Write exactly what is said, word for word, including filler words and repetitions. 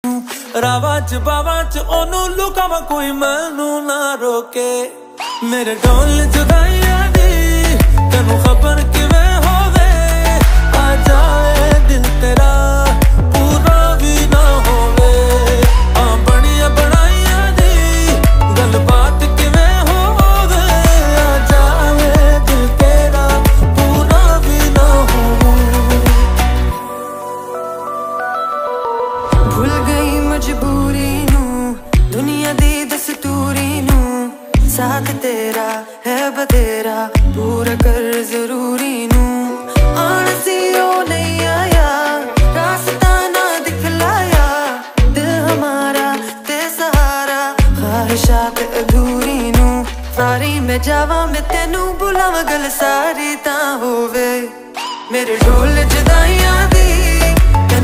रावा च बावा च ओनू लुकावा कोई मैनू ना रोके। मेरे ढोल जुदाइयां दी तेनू खबर किवें होवे, आ जाए दिल तेरा पूरा भी ना होवे। आ बनिया बनाइया दी गलबात किवें होवे, आ जाए दिल तेरा पूरा भी ना होवे। भूल गई मजबूरी नू दुनिया दी दस्तूरी नू, साथ तेरा है बतेरा पूरा कर जरूरी नू। आना सी ओ नहीं आया रास्ता ना दिखलाया, दिल हमारा ते सहारा ख्वाहिशात अधूरी नू। सारी मैं जावा मैं तेनू बुलावा गल सारी ता होवे, मेरे ढोल